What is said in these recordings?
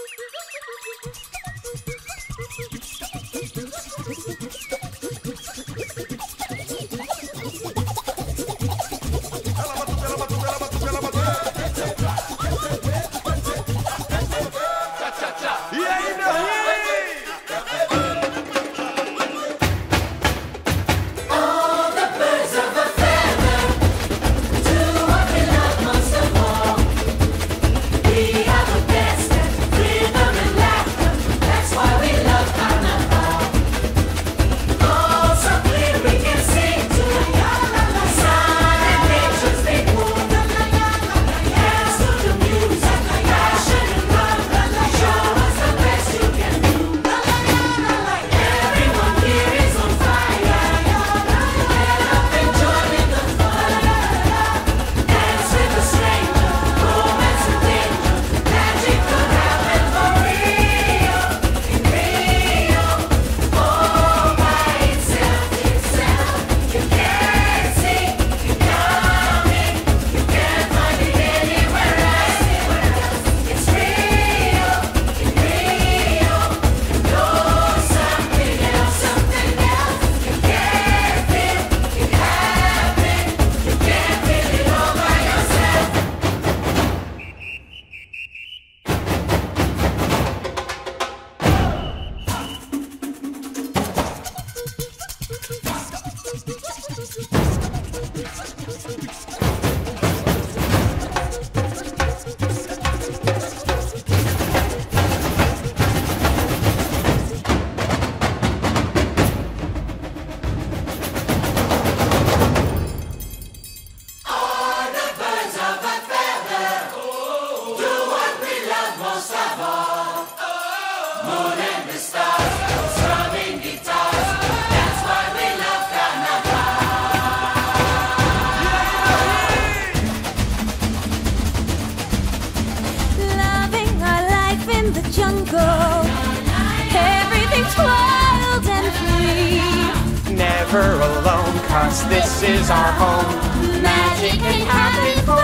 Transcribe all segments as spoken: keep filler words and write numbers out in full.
Never alone, 'cause this is our home. Magic can happen for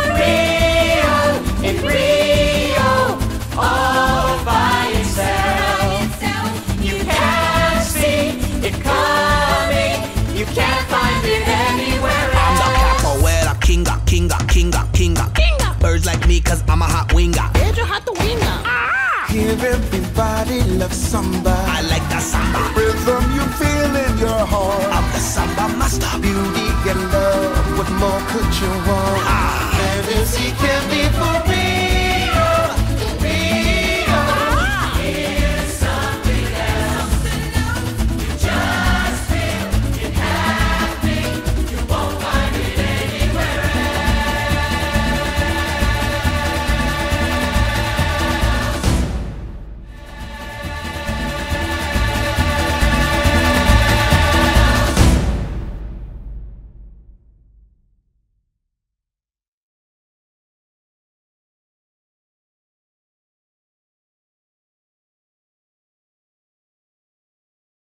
real, in Rio, all by itself. You can't see it coming, you can't find it anywhere else. I'm the capoeira kinga, kinga, kinga, kinga, kinga. Birds like me 'cause I'm a hot winger. You're hot the winger. Here everybody loves samba. I like that samba. Rhythm you feel in your heart. I'm the samba master. Beauty and love, what more could you want? Ah. Fantasy can be for